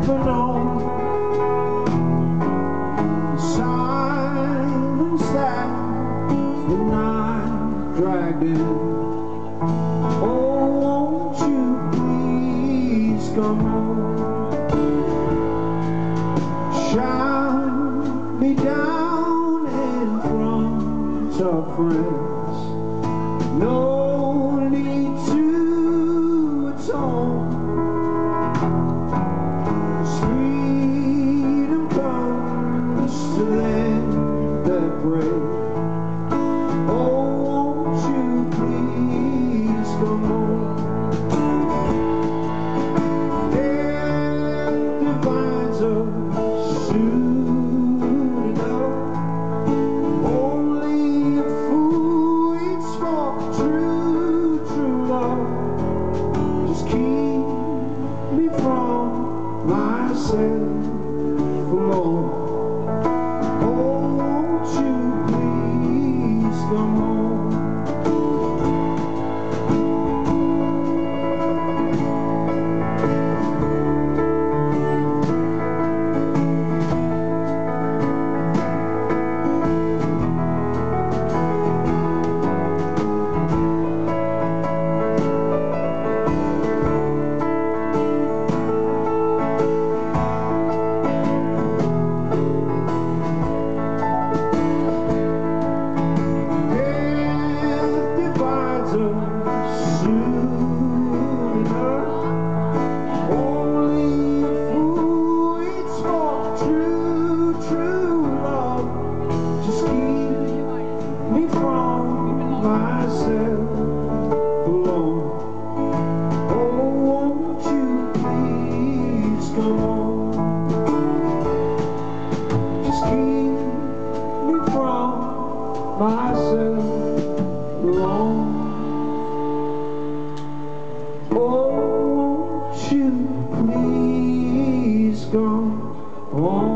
never know the silence that the night dragged in. Oh, won't you please come home? Shout me down in front of friends. No need to atone. Freedom comes to them that pray. Oh, won't you please come home? Death divides us soon enough. Only a fool waits for true love. Just keep me from myself alone. Oh, won't you please come home? Myself alone. Oh, won't you please come home?